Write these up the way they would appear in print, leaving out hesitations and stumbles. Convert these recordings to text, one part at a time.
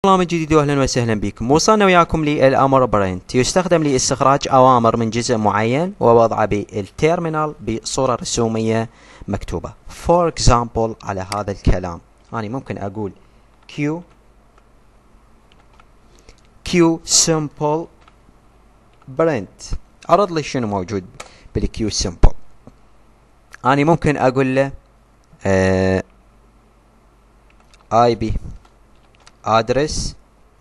الله من جديد واهلا وسهلا بكم. وصلنا وياكم للامر برنت، يستخدم لاستخراج اوامر من جزء معين ووضعه بالتيرمينال بصورة رسومية مكتوبة. For example على هذا الكلام أنا ممكن اقول Q simple print، عرض لي شنو موجود بالكيو simple. أنا ممكن اقول له IP address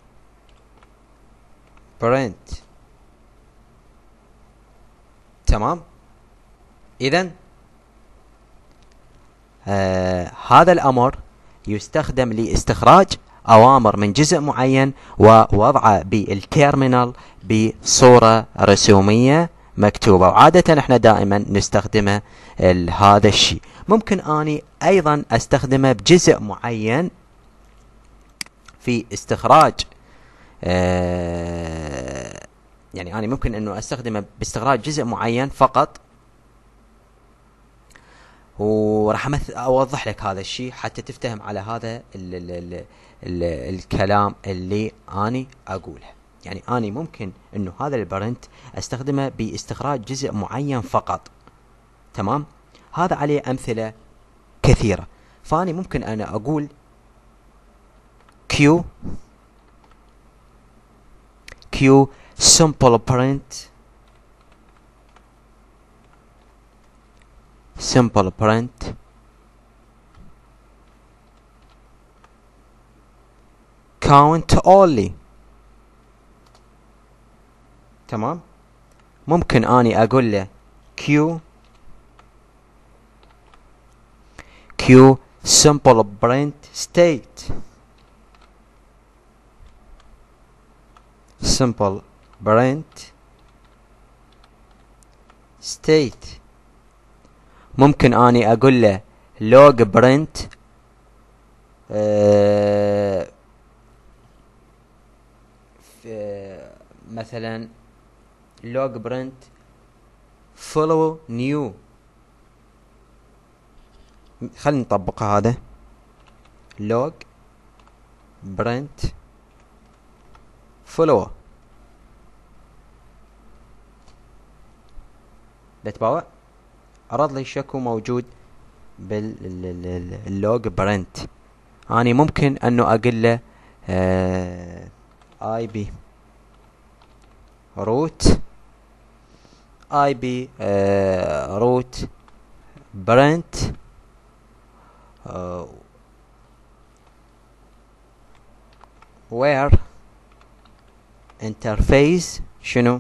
print. تمام. اذا هذا الامر يستخدم لاستخراج اوامر من جزء معين ووضعه بالتيرمينال بصورة رسومية مكتوبة، وعادة احنا دائما نستخدمه هذا الشيء. ممكن اني ايضا استخدمه بجزء معين في استخراج، يعني أنا ممكن أنه أستخدمه باستخراج جزء معين فقط، وراح أوضح لك هذا الشيء حتى تفتهم على هذا الكلام اللي أنا أقوله. يعني أنا ممكن أنه هذا البرنت أستخدمه باستخراج جزء معين فقط. تمام. هذا عليه أمثلة كثيرة، فأنا ممكن أنا أقول Q simple print count only. تمام. ممكن اني اقول له Q simple print state simple print state. ممكن اني اقول له log print مثلا log print follow new. خلينا نطبق هذا log print follow. بتباوع عرض لي شكو موجود باللوج برنت. اني ممكن انه اقول له IP root برنت where interface شنو.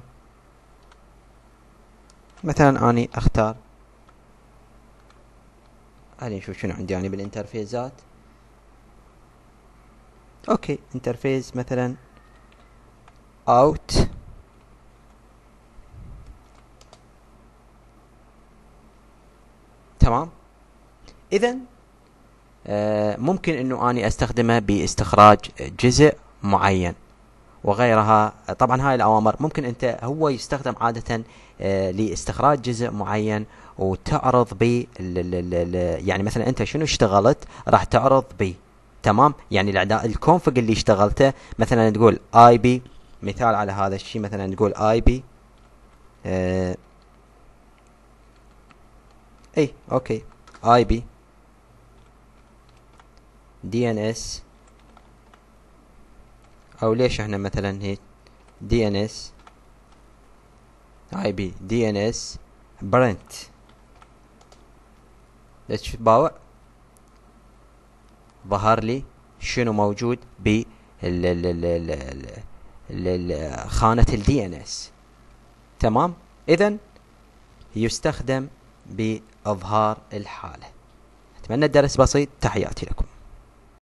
مثلا اني اختار، هذه نشوف شنو عندي يعني بالانترفيزات. اوكي انترفيس مثلا out تمام. اذا ممكن انه اني استخدمه باستخراج جزء معين وغيرها. طبعا هاي الاوامر ممكن انت هو يستخدم عادة لاستخراج جزء معين وتعرض ب يعني مثلا انت شنو اشتغلت راح تعرض ب. تمام. يعني الكونفج اللي اشتغلته مثلا تقول IP، مثال على هذا الشيء مثلا تقول IP اي اوكي IP DNS، او ليش احنا مثلا هيك DNS IP DNS برنت. ليش باوع ظهر لي شنو موجود ب خانة DNS. تمام. اذا يستخدم بإظهار الحالة. اتمنى الدرس بسيط. تحياتي لكم.